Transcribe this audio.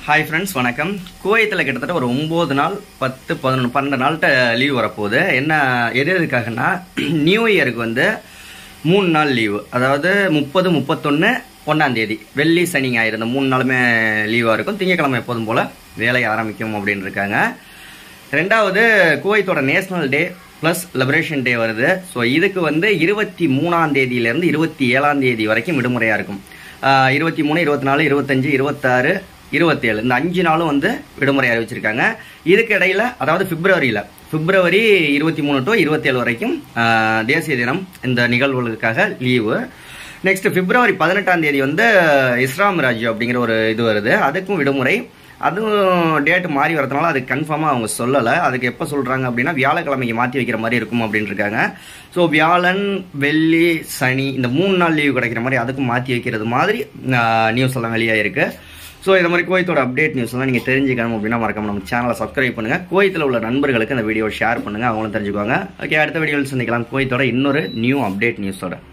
Hi friends, வணக்கம். குவைத்தில் கிட்டத்தட்ட ஒரு 9 நாள் 10, 11, 12 நாள்கிட்ட லீவ் வரப்போகுது. என்ன எதுக்காகனா நியூ இயருக்கு வந்து 3 நாள் லீவு, அதாவது 30, 31, 1ஆம் தேதி வெள்ளி சனி ஞாயிறு இந்த 3 நாளுமே லீவாக இருக்கும். திங்கக்கிழமை எப்போதும் போல் வேலை ஆரம்பிக்கும் அப்படின்னு இருக்காங்க. ரெண்டாவது, குவைத்தோட national day plus liberation day வருது. ஸோ இதுக்கு வந்து 23ஆம் தேதியிலேருந்து 27ஆம் தேதி வரைக்கும் விடுமுறையாக இருக்கும். 23, 24, 25, 26, 27 இந்த 5 நாளும் வந்து விடுமுறை அறிவிச்சிருக்காங்க. இதுக்கு இடையில, அதாவது பிப்ரவரி 23 to 27 வரைக்கும் தேசிய தினம் இந்த நிகழ்வுகளுக்காக லீவு. நெக்ஸ்ட் பிப்ரவரி 18ஆம் தேதி வந்து இஸ்லாம் ராஜ் அப்படிங்கிற ஒரு இது வருது, அதுக்கும் விடுமுறை. அதுவும் டேட் மாறி வரதுனால அது கன்ஃபார்மாக அவங்க சொல்லலை. அதுக்கு எப்போ சொல்கிறாங்க அப்படின்னா வியாழக்கிழமைக்கு மாற்றி வைக்கிற மாதிரி இருக்கும் அப்படின்னு இருக்காங்க. ஸோ வியாழன், வெள்ளி, சனி இந்த 3 நாள் லீவு கிடைக்கிற மாதிரி அதுக்கும் மாற்றி வைக்கிறது மாதிரி நியூஸ் எல்லாம் வெளியாகிருக்கு. ஸோ இந்த மாதிரி குவைத்தோட அப்டேட் நியூஸ்லாம் நீங்கள் தெரிஞ்சுக்கணும் அப்படின்னா மறக்காம நம்ம சேனலை சப்ஸ்கிரைப் பண்ணுங்கள். குவைத்தில் உள்ள நண்பர்களுக்கு அந்த வீடியோ ஷேர் பண்ணுங்கள், அவங்களும் தெரிஞ்சுக்குவாங்க. ஓகே, அடுத்த வீடியோவில் சந்திக்கலாம் குவைத்தோட இன்னொரு நியூ அப்டேட் நியூஸோட.